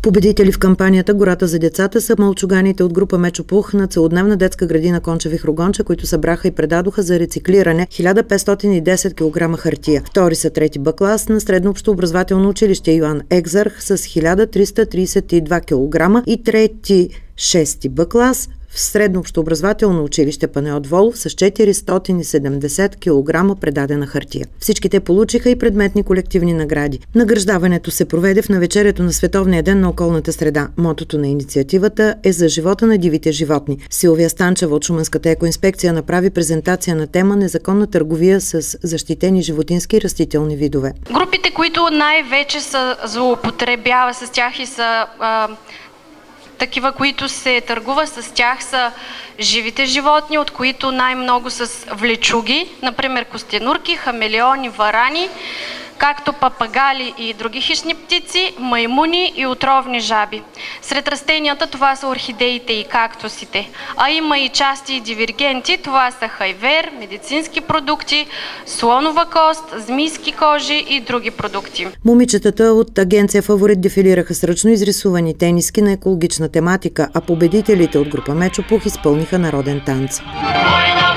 Победители в кампанията „Гората за децата“ са мълчуганите от група Мечо Пух на целодневна детска градина Кончеви Хругонче, които събраха и предадоха за рециклиране 1510 кг хартия. Втори са трети Б клас на средно общообразователно училище Йоан Екзарх с 1332 кг и трети шести Б клас в средно общообразователно училище Панайот Волов с 470 кг предадена хартия. Всички те получиха и предметни колективни награди. Награждаването се проведе в навечерието на Световния ден на околната среда. Мотото на инициативата е за живота на дивите животни. Силвия Станчева от Шуменската екоинспекция направи презентация на тема незаконна търговия с защитени животински и растителни видове. Групите, които най-вече са злоупотребява с тях и са такива, които се търгува с тях, са живите животни, от които най-много с влечуги, например костенурки, хамелеони, варани, както папагали и други хищни птици, маймуни и отровни жаби. Сред растенията това са орхидеите и кактусите, а има и части и дивергенти, това са хайвер, медицински продукти, слонова кост, змийски кожи и други продукти. Момичетата от агенция Фаворит дефилираха с ръчно изрисувани тениски на екологична тематика, а победителите от група Мечо Пух изпълниха народен танц.